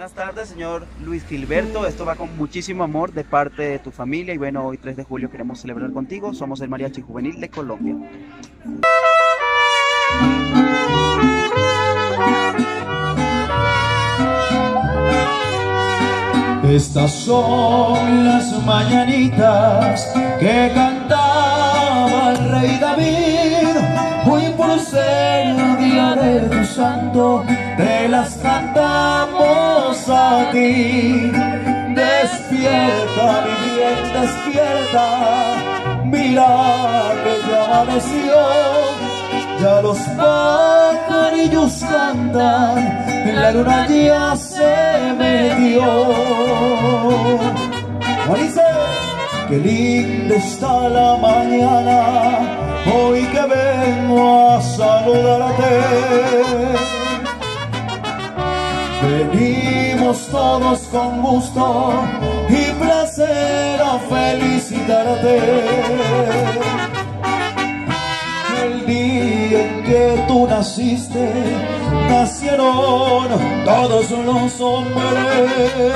buenas tardes, señor Luis Gilberto. Esto va con muchísimo amor de parte de tu familia y bueno, hoy 3 de julio queremos celebrar contigo. Somos el Mariachi Juvenil de Colombia. Estas son las mañanitas que cantaba el rey David. Hoy por ser el día de tu santo, te las cantamos a ti. Despierta, mi bien, despierta. Mira que ya amaneció. Ya los pajarillos cantan, la luna ya se metió. Dice, qué linda está la mañana, hoy que vengo a saludarte. Venimos todos con gusto y placer a felicitarte. El día en que tú naciste, nacieron todos los hombres.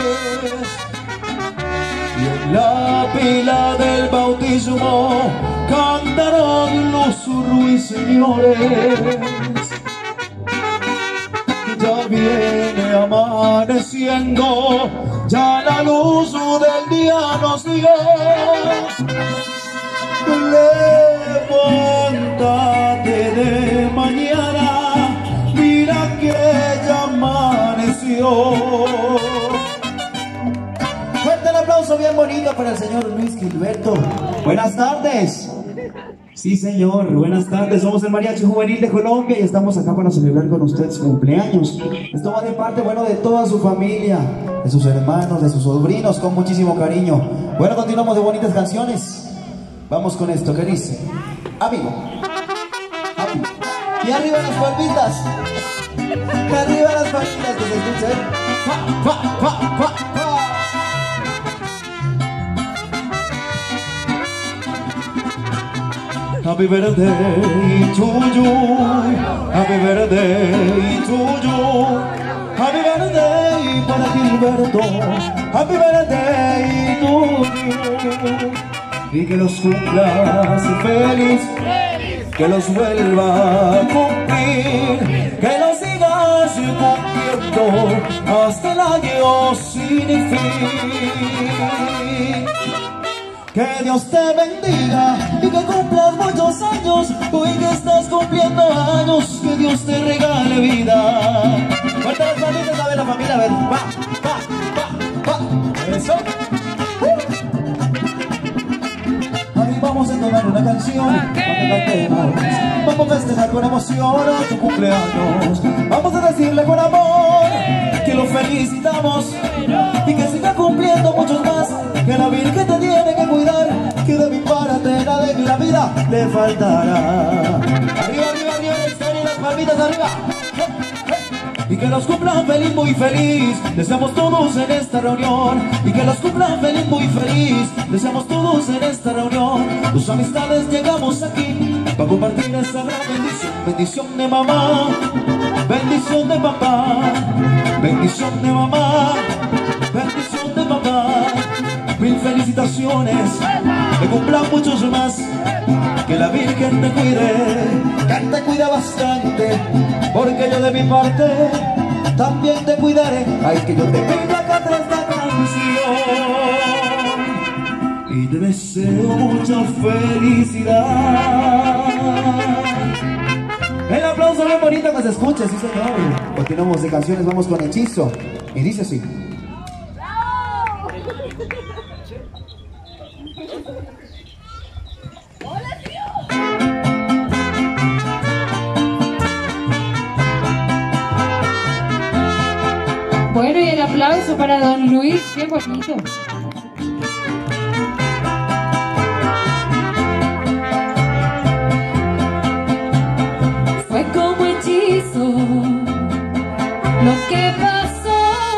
Y en la pila del bautismo cantaron los ruiseñores. Ya viene amaneciendo, ya la luz del día nos dio. Levántate de mañana, mira que ya amaneció. Fuerte el aplauso bien bonito para el señor Luis Gilberto. Buenas tardes. Sí, señor, buenas tardes. Somos el Mariachi Juvenil de Colombia y estamos acá para celebrar con usted su cumpleaños. Esto va de parte, bueno, de toda su familia, de sus hermanos, de sus sobrinos, con muchísimo cariño. Bueno, continuamos de bonitas canciones. Vamos con esto que dice: amigo, amigo. Y arriba las palmitas. Arriba las palmitas, que se escuchen. Pa, pa, pa, pa, pa. Happy birthday to you. Happy birthday to you. Happy birthday para Gilberto. Happy birthday to you. Y que los cumplas feliz, que los vuelva a cumplir, que los sigas cumpliendo hasta el año sin fin. Que Dios te bendiga y que cumplas muchos años, hoy que estás cumpliendo años, que Dios te regale vida. Fuerte las manitas, a ver la familia, a ver, va, va, va, va, eso. Vamos a entonar una canción, vamos a festejar con emoción tu cumpleaños. Vamos a decirle con amor que lo felicitamos y que siga cumpliendo muchos más, que la Virgen te tiene que cuidar, que de mi parte nada en la vida le faltará. Arriba, arriba, arriba, y las palmitas arriba. Y que los cumplan feliz, muy feliz, deseamos todos en esta reunión. Y que los cumplan feliz, muy feliz, deseamos todos en esta reunión. Tus amistades llegamos aquí para compartir esta gran bendición. Bendición de mamá, bendición de papá, bendición de mamá, bendición de papá. Mil felicitaciones, que cumplan muchos más, que la Virgen te cuide, que te cuida bastante, porque yo de mi parte también te cuidaré. Ay, que yo te pido acá atrás esta canción y te deseo mucha felicidad. El aplauso bien bonito que se escuche, sí señor. Continuamos de canciones, vamos con Hechizo y dice así. Bueno, y el aplauso para don Luis, bien bonito. Fue como hechizo lo que pasó,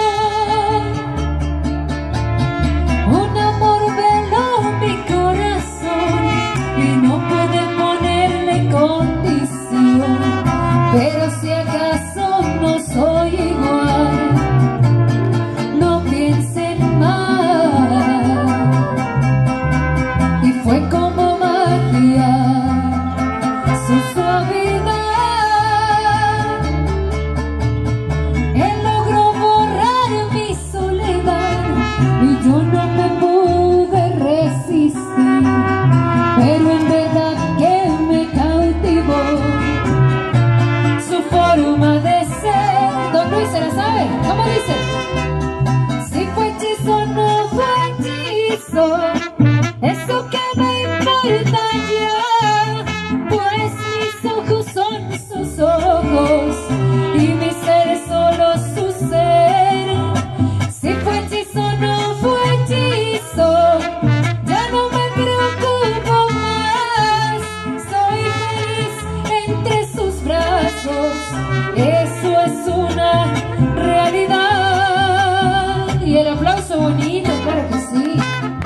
un amor veló mi corazón y no pude ponerle condición, pero si acaso no soy igual, y yo no me pude resistir, pero en verdad que me cautivó su forma de ser. Don Luis se la sabe, ¿cómo dice? Si fue hechizo no fue hechizo, eso que me importa ya, pues mis ojos son sus ojos y mi ser es solo su ser. Si fue hechizo no fue hechizo, ya no me preocupo más, soy feliz entre sus brazos, eso es una realidad. Y el aplauso bonito, claro que sí.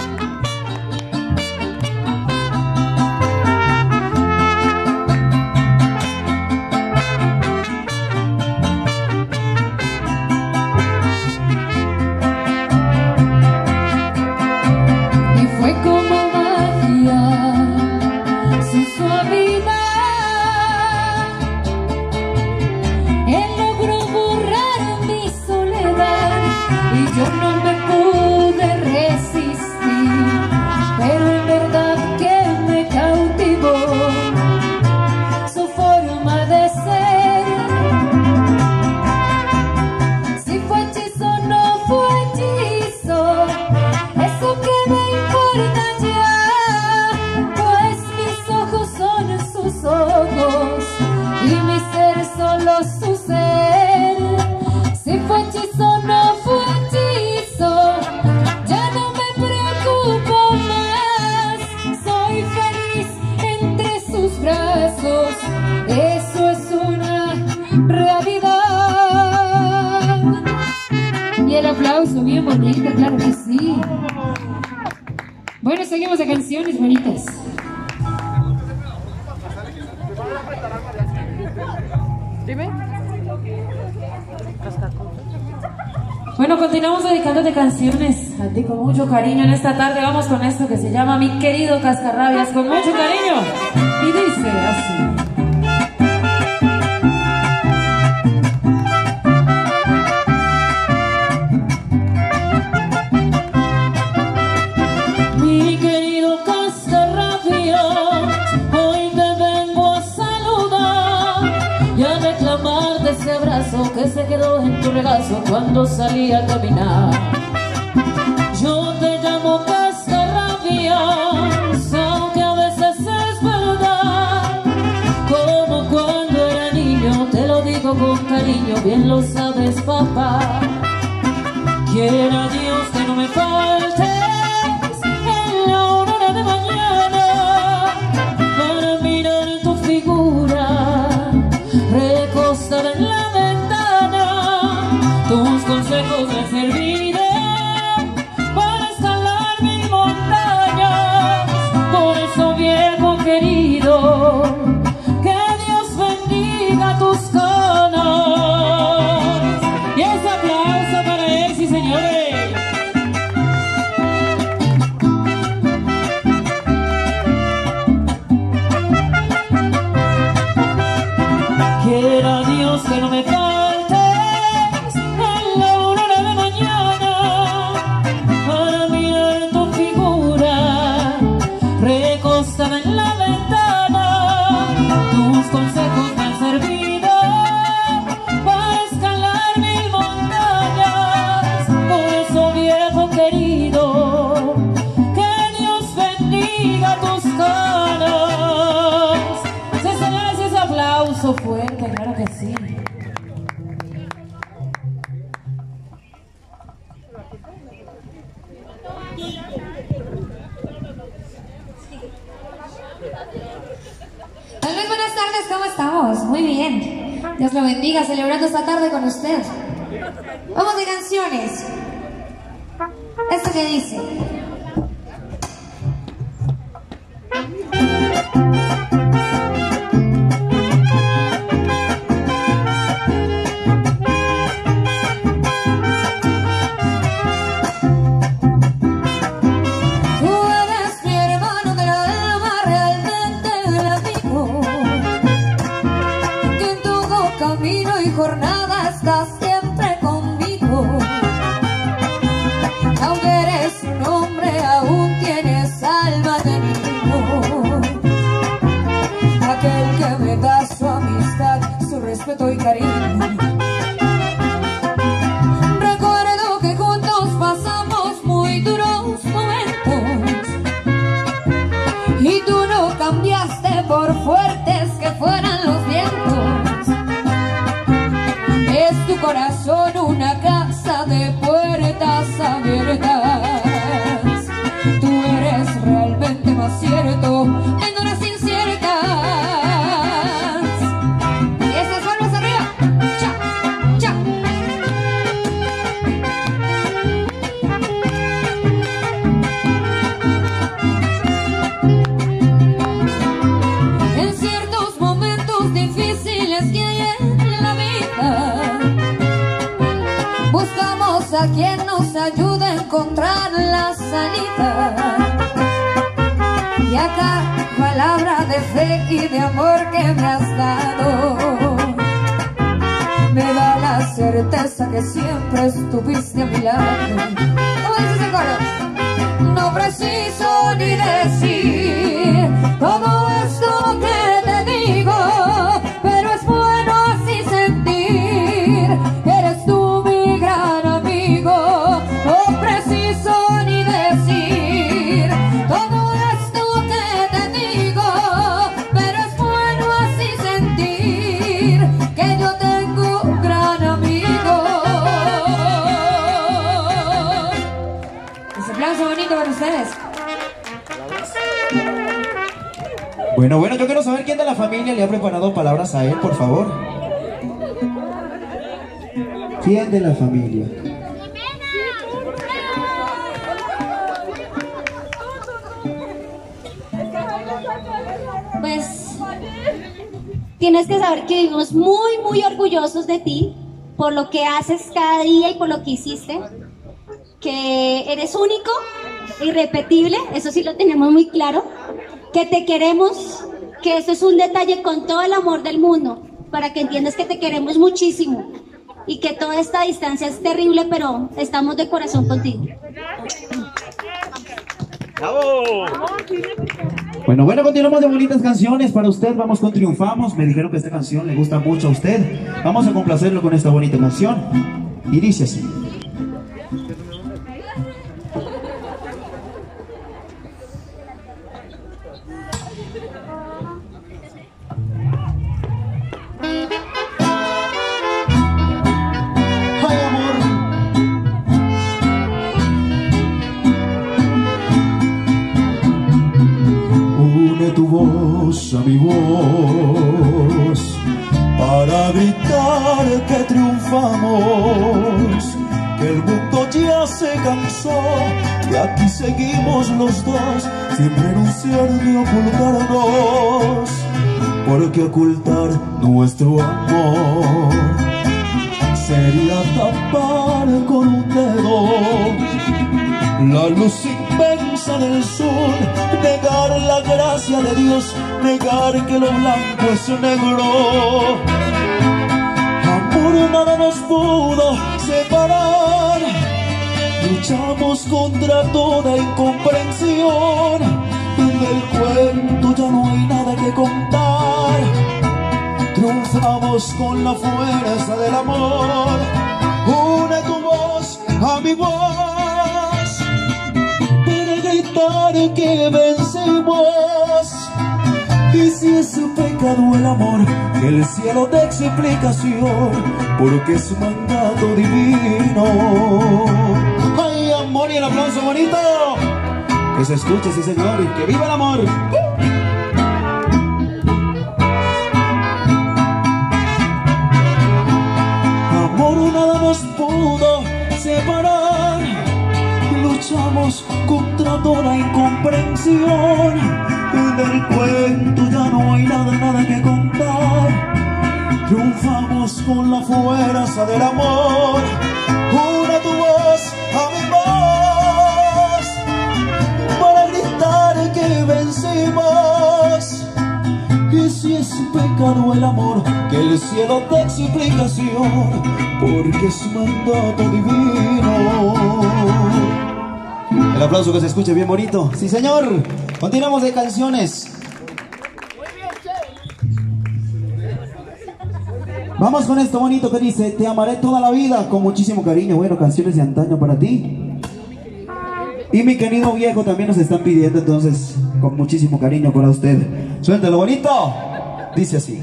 Yo no me pude resistir, pero en verdad que me cautivó su forma de ser. Si fue hechizo no fue hechizo, eso que me importa ya, pues mis ojos son sus ojos y mi ser solo su ser. Si fue hechizo no fue hechizo, ya no me preocupo más, soy feliz entre sus brazos, eso es una realidad. Y el aplauso bien bonito, claro que sí. Bueno, seguimos a canciones bonitas. Dime. Bueno, continuamos dedicándote canciones a ti con mucho cariño. En esta tarde vamos con esto que se llama Mi Querido Cascarrabias, con mucho cariño. Y dice así. Mi querido Cascarrabias, hoy te vengo a saludar y a reclamarte ese abrazo que se quedó en tu regazo cuando salí a caminar. Yo te llamo Cascarrabias, aunque a veces es verdad, como cuando era niño, te lo digo con cariño, bien lo sabes, papá. Quiera Dios que no me faltes en la aurora de mañana para mirar tu figura recostada en la ventana. Tus consejos me servirán para escalar mil montañas. Por eso, viejo querido, que Dios bendiga tus canas. Y ese aplauso para él, sí señores. Quiera Dios que no me faltes en la aurora de mañana para mirar tu figura recostada en la ventana. Tus consejos me han servido para escalar mil montañas. Por eso, viejo querido, que Dios bendiga tus canas. Sí, señores, ese aplauso fuerte, claro que sí. Tal vez buenas tardes, ¿cómo estamos? Muy bien. Dios lo bendiga, celebrando esta tarde con usted. Vamos de canciones. Esto que dice. Jornada estás siempre conmigo, aunque eres encontrar la salida. Y acá palabra de fe y de amor que me has dado me da la certeza que siempre estuviste a mi lado. ¿Cómo dice ese coro? No preciso ni decir todo esto que te digo, pero es bueno así sentir que eres tú mi gran amigo. No preciso ni decir todo esto que te digo, pero es bueno así sentir que yo tengo un gran amigo. Ese aplauso bonito para ustedes. Bueno, yo quiero saber quién de la familia le ha preparado palabras a él, por favor. ¿Quién de la familia? Pues tienes que saber que vivimos muy orgullosos de ti por lo que haces cada día y por lo que hiciste, que eres único, irrepetible, eso sí lo tenemos muy claro, que te queremos, que eso es un detalle con todo el amor del mundo, para que entiendas que te queremos muchísimo y que toda esta distancia es terrible, pero estamos de corazón contigo. ¡Bravo! Bueno, continuamos de bonitas canciones para usted. Vamos con Triunfamos. Me dijeron que esta canción le gusta mucho a usted. Vamos a complacerlo con esta bonita canción. Y dice así. Tu voz a mi voz para gritar que triunfamos, que el mundo ya se cansó y aquí seguimos los dos sin renunciar ni ocultarnos, porque ocultar nuestro amor sería tapar con un dedo la luz inmensa del sol, negar la gracia de Dios, negar que lo blanco es negro. Amor, nada nos pudo separar, luchamos contra toda incomprensión, del cuento ya no hay nada que contar, triunfamos con la fuerza del amor. Une tu voz a mi voz, que vencemos, y si es pecado el amor, que el cielo dé explicación, porque es un mandato divino. ¡Ay, amor! Y el aplauso bonito, que se escuche, sí señor, y que viva el amor. Amor, nada nos pudo separar, luchamos contra toda incomprensión, del cuento ya no hay nada que contar, triunfamos con la fuerza del amor. Une tu voz a mi voz para gritar que vencimos, y si es pecado el amor, que el cielo dé explicación, porque es mandato divino. El aplauso que se escuche bien bonito. Sí, señor. Continuamos de canciones. Vamos con esto bonito que dice: te amaré toda la vida con muchísimo cariño. Bueno, canciones de antaño para ti. Y mi querido viejo también nos están pidiendo, entonces, con muchísimo cariño para usted. Suéltalo bonito. Dice así.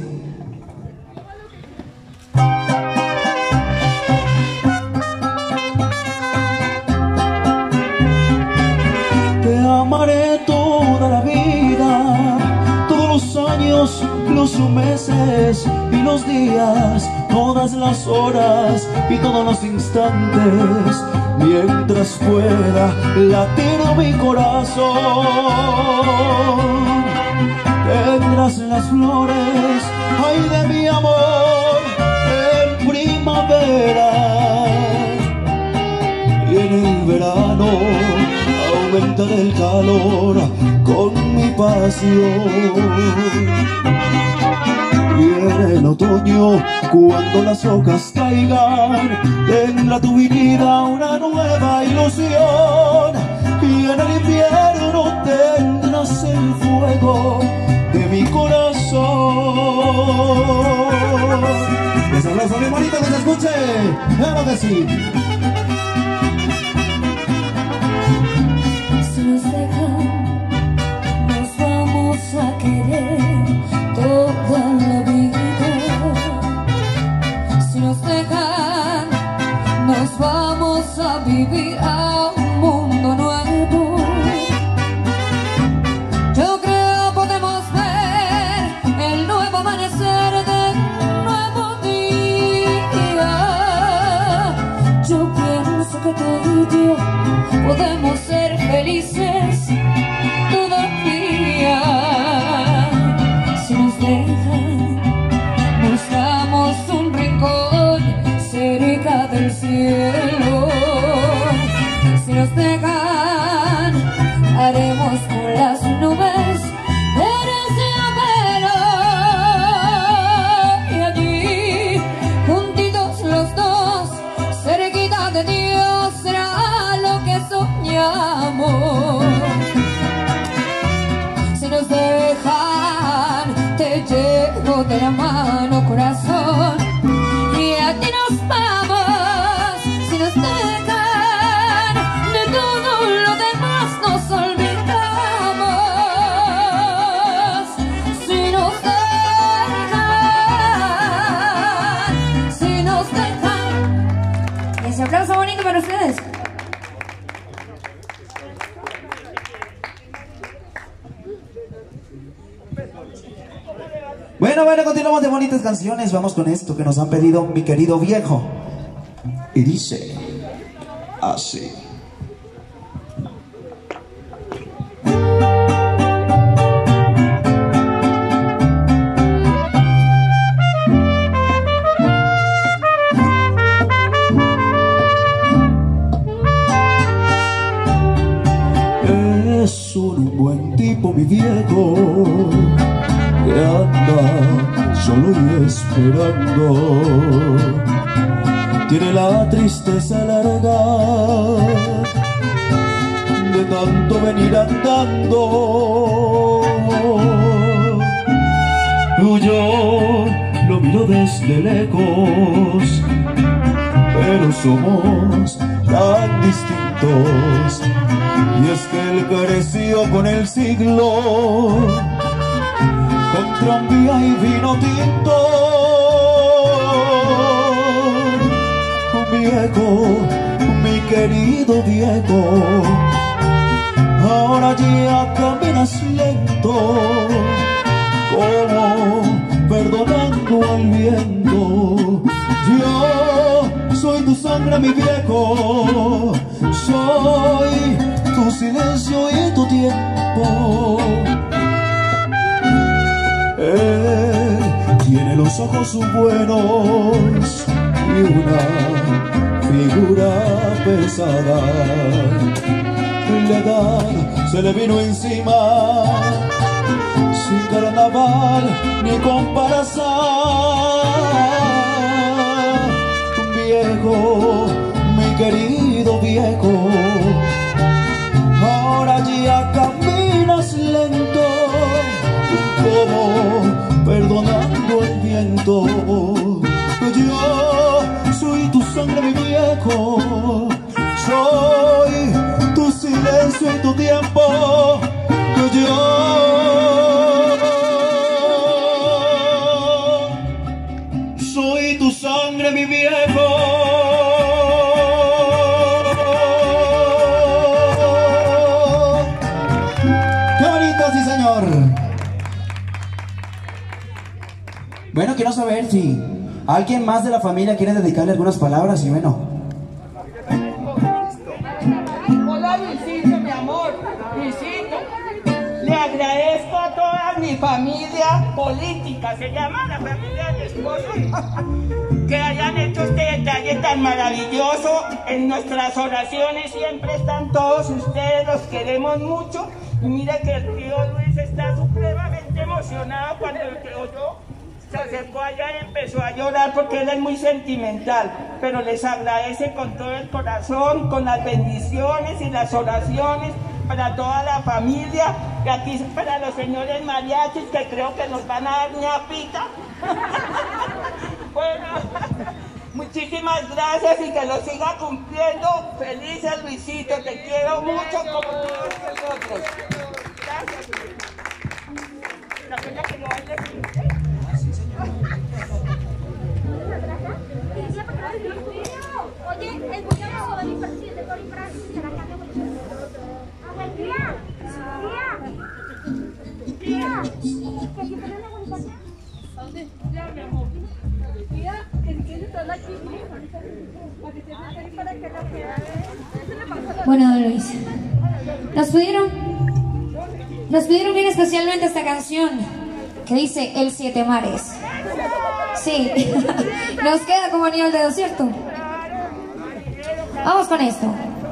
Amaré toda la vida, todos los años, los meses y los días, todas las horas y todos los instantes, mientras pueda latir mi corazón. Tendrás las flores, ay, de mi amor, en primavera, y en el verano verano, aumentar el calor con mi pasión. Viene el otoño cuando las hojas caigan, tendrá tu vida una nueva ilusión. Y en el invierno tendrás el fuego de mi corazón. Les abrazo bien bonito, que se escuche. Claro que sí. Si nos dejan, nos vamos a querer toda la vida. Si nos dejan, nos vamos a vivir a un mundo nuevo. Yo creo podemos ver el nuevo amanecer de un nuevo día. Yo pienso que tú y yo podemos ser felices todavía. Si nos dejan, buscamos un rincón cerca del cielo. Si nos dejan, haremos con las nubes terciopelo. Y allí, juntitos los dos, cerquita de Dios, será lo que soñamos. Si nos dejan, te llevo de la mano, corazón, y a ti nos vamos. Si nos dejan, de todo lo demás nos olvidamos. Si nos dejan. Ese aplauso bonito para ustedes. Bueno, continuamos de bonitas canciones. Vamos con esto que nos han pedido mi querido viejo. Y dice así. Es un buen tipo mi viejo, que anda solo y esperando. Tiene la tristeza larga de tanto venir andando. Yo lo miro desde lejos, pero somos tan distintos. Y es que él creció con el siglo, con tranvía y vino tinto. Viejo, mi querido viejo, ahora ya caminas lento, como perdonando al viento. Yo soy tu sangre, mi viejo, soy tu silencio y tu tiempo. Él tiene los ojos buenos y una figura pesada. La edad se le vino encima, sin carnaval ni comparación. Viejo, mi querido viejo, ahora ya caminas lento, como perdonando el viento. Yo soy tu sangre, mi viejo, soy tu silencio y tu tiempo. Yo soy tu sangre, mi viejo. ¡Qué bonito, sí, señor! Bueno, quiero saber si alguien más de la familia quiere dedicarle algunas palabras. Y bueno, hola Luisito, mi amor. Luisito, le agradezco a toda mi familia política, se llama la familia de mi esposo. que hayan hecho este detalle tan maravilloso. En nuestras oraciones siempre están todos ustedes, los queremos mucho. Y mire que el tío Luis está supremamente emocionado cuando el tío yo se acercó allá y empezó a llorar porque él es muy sentimental, pero les agradece con todo el corazón, con las bendiciones y las oraciones para toda la familia, y aquí para los señores mariachis que creo que nos van a dar ñapita. Bueno, muchísimas gracias y que lo siga cumpliendo. Felices, Luisito, te quiero mucho como todos nosotros. Gracias, Luis. La pena que no baile. Oye, el muchacho va a venir presidente por Francia y se la cambia por tía, que aquí ponen la bonita. ¿Dónde? Ya, mi amor. Tía, que entiende toda la chica. Para que la quede. Bueno, don Luis, nos pidieron bien especialmente esta canción que dice El Siete Mares. Sí, nos queda como anillo al dedo, ¿cierto? Vamos con esto.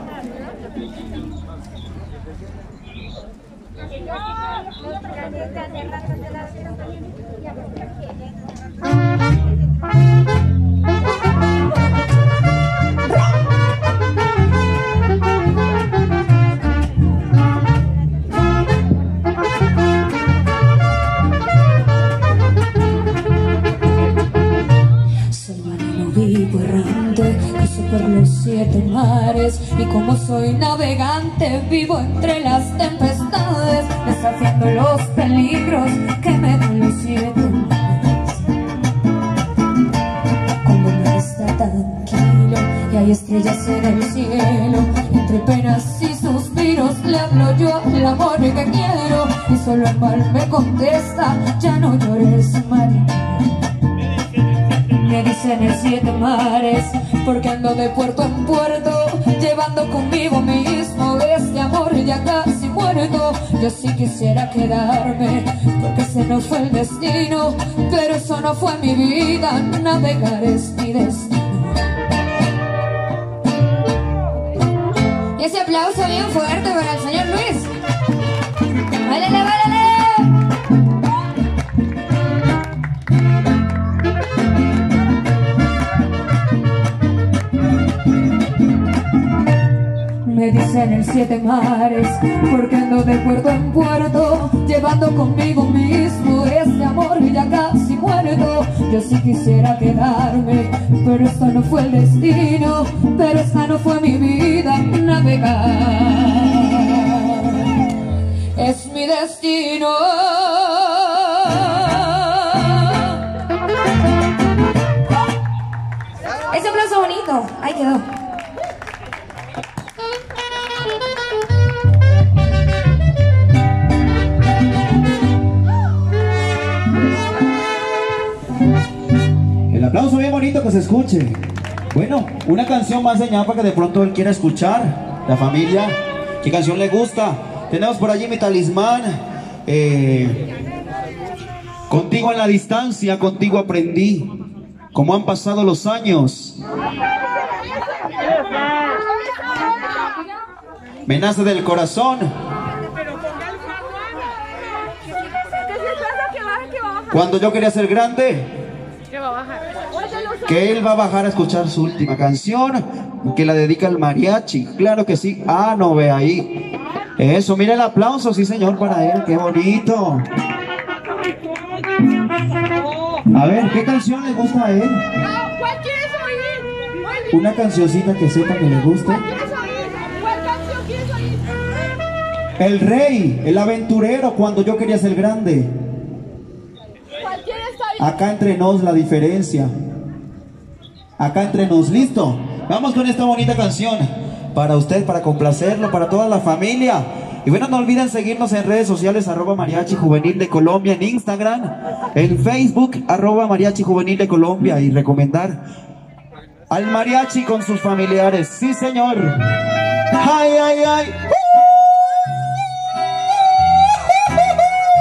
Por los siete mares y como soy navegante vivo entre las tempestades, desafiando los peligros que me dan los siete mares. Cuando me está tranquilo y hay estrellas en el cielo, entre penas y suspiros le hablo yo al amor que quiero, y solo el mar me contesta: ya no llores, María. Me dicen el siete mares porque ando de puerto en puerto, llevando conmigo mismo este amor ya casi muerto. Yo sí quisiera quedarme porque ese no fue el destino, pero eso no fue mi vida, navegar es mi destino. Y ese aplauso bien fuerte para el señor Luis. ¡Válele, válele! Me dicen el siete mares porque ando de puerto en puerto, llevando conmigo mismo este amor ya casi muerto. Yo sí quisiera quedarme, pero esto no fue el destino, pero esta no fue mi vida, navegar es mi destino. Ese aplauso bonito, ahí quedó. El aplauso bien bonito que se escuche. Bueno, una canción más señal para que de pronto él quiera escuchar. La familia, ¿qué canción le gusta? Tenemos por allí mi talismán. Contigo en la distancia, contigo aprendí. Como han pasado los años. Me nace del corazón. Cuando yo quería ser grande, que él va a bajar a escuchar su última canción, que la dedica al mariachi. Claro que sí. Ah, no, ve ahí. Eso, mira el aplauso, sí señor, para él. Qué bonito. A ver, ¿qué canción le gusta a él? ¿Cuál quieres oír? Una cancioncita que sepa que le guste. ¿Cuál canción quieres oír? El rey, el aventurero, cuando yo quería ser grande. ¿Cuál quieres oír? Acá entre nos la diferencia. Acá entre nos, listo. Vamos con esta bonita canción para usted, para complacerlo, para toda la familia. Y bueno, no olviden seguirnos en redes sociales, @Mariachi Juvenil de Colombia, en Instagram, en Facebook, @Mariachi Juvenil de Colombia, y recomendar al mariachi con sus familiares. Sí, señor. Ay, ay, ay.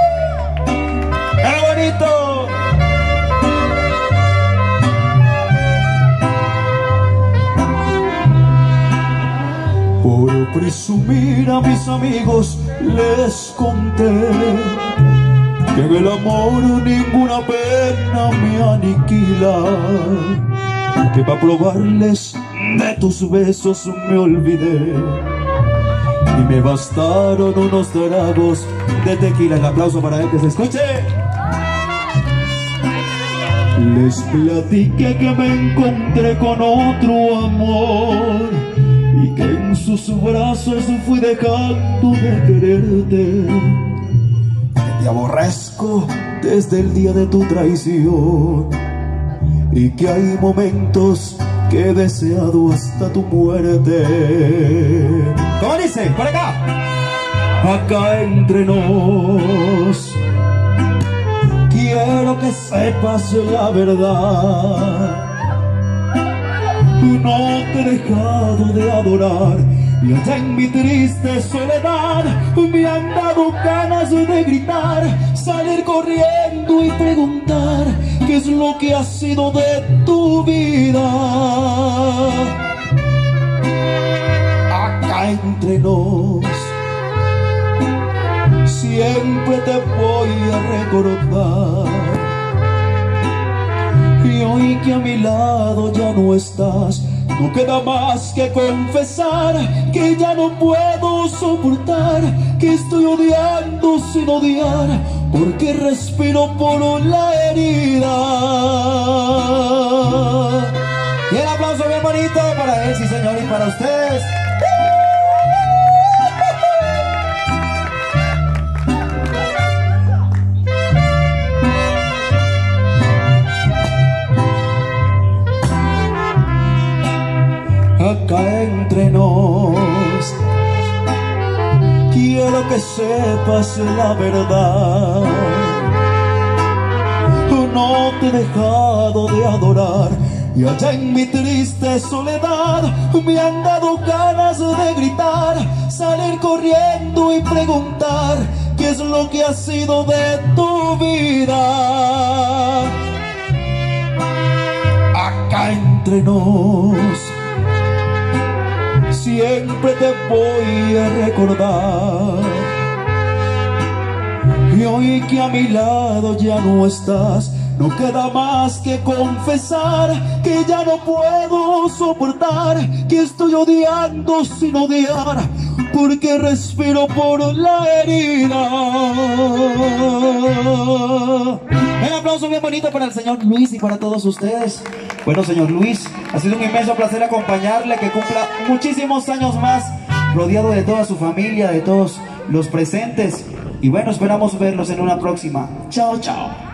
¡Qué bonito! presumir a mis amigos les conté que en el amor ninguna pena me aniquila, que para probarles de tus besos me olvidé y me bastaron unos tragos de tequila. El aplauso para él, que se escuche. Les platiqué que me encontré con otro amor y que en sus brazos fui dejando de quererte. Te aborrezco desde el día de tu traición y que hay momentos que he deseado hasta tu muerte. ¿Cómo dice? Por acá. Acá entre nos, quiero que sepas la verdad. No te he dejado de adorar y allá en mi triste soledad me han dado ganas de gritar, salir corriendo y preguntar qué es lo que ha sido de tu vida. Acá entre nos, siempre te voy a recordar. Y hoy que a mi lado ya no estás, no queda más que confesar que ya no puedo soportar, que estoy odiando sin odiar, porque respiro por la herida. Y el aplauso bien bonito para él, sí señor, y para ustedes. Acá entre nos, quiero que sepas la verdad. No te he dejado de adorar y allá en mi triste soledad me han dado ganas de gritar, salir corriendo y preguntar qué es lo que ha sido de tu vida. Acá entre nos, siempre te voy a recordar. Y hoy que a mi lado ya no estás, no queda más que confesar que ya no puedo soportar, que estoy odiando sin odiar, porque respiro por la herida. Un aplauso bien bonito para el señor Luis y para todos ustedes. Bueno, señor Luis, ha sido un inmenso placer acompañarle, que cumpla muchísimos años más, rodeado de toda su familia, de todos los presentes. Y bueno, esperamos verlos en una próxima. Chao, chao.